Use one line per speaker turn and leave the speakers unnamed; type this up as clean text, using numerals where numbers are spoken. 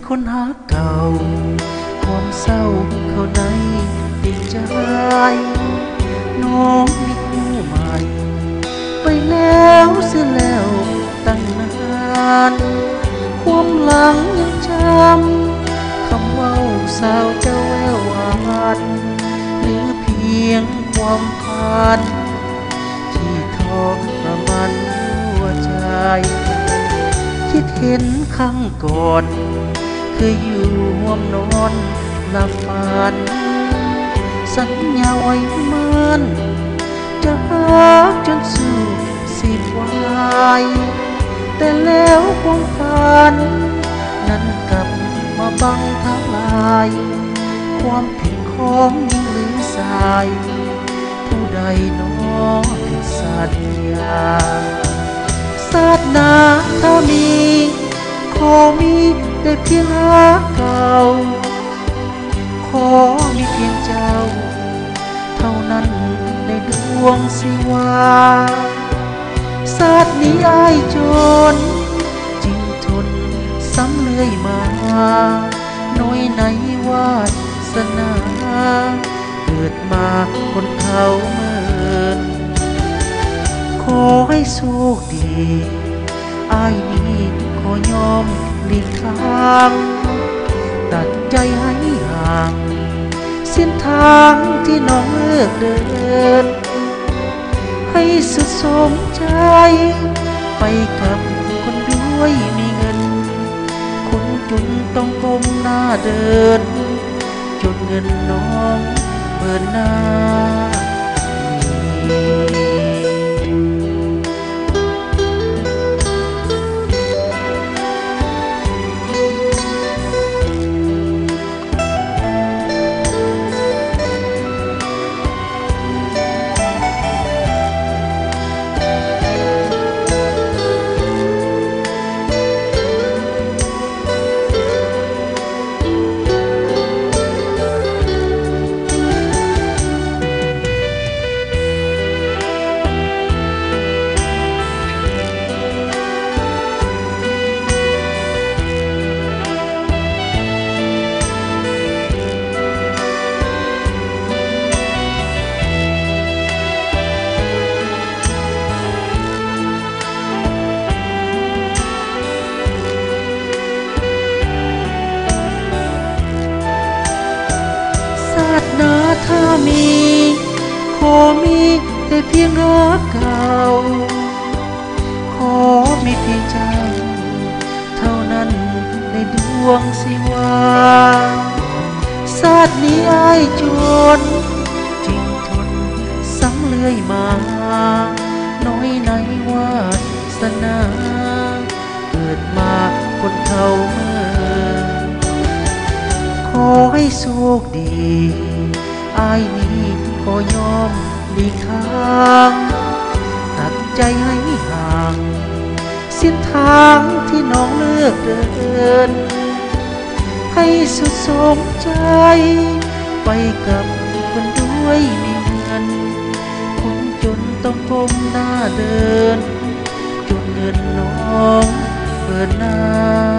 คนหาเก่าความเศร้าเข้าในติดใจน้องมีคู่ใหม่ไปแล้วเสียแล้วตั้งนานความหลังยังจำคำเว่าสาวเจ้าแววหวานหรือเพียงความผ่านที่ทรมานหัวใจคิดเห็นครั้งก่อนเคยอยู่ห่วมนอนหลับฝันสัญญาไว้มันจะหาจนสู่สิบวันแต่แล้วความฝันนั้นกลับมาบังทลายความผิดของยิ่งหรือสายผู้ใดน้อผิดสัญญาศาสนาถ้ามีขอมีได้เพียงหาเก่าขอมีเพียงเจ้าเท่านั้นในดวงสิวาศาสตร์นี้อ้ายจนจริงทนซ้ำเลื่อยมาน้อยไหนวาสนาเกิดมาคนเขาเมินขอให้โชคดีอ้ายนี้ขอยอมหลีกทางตัดใจให้ห่างเส้นทางที่น้องเลือกเดินให้สุดสมใจไปกับคนด้วยมีเงินคนจนต้องก้มหน้าเดินจนเงินน้องเบิดหน้าถ้ามีขอมีแต่เพียงรักเก่าขอมีเพียงเจ้าเท่านั้นในดวงสิวาศาสตร์นี้อ้ายจนจริงทนสังเลื่อยมาน้อยในวาสนาเกิดมาคนเขาเมื่อขอให้โชคดีอ้ายนี้ขอยอมหลีกทางตัดใจให้ห่างเส้นทางที่น้องเลือกเดินให้สุดสมใจไปกับคนด้วยมีเงินคนจนต้องก้มหน้าเดินจนเงินน้องเปิดหน้า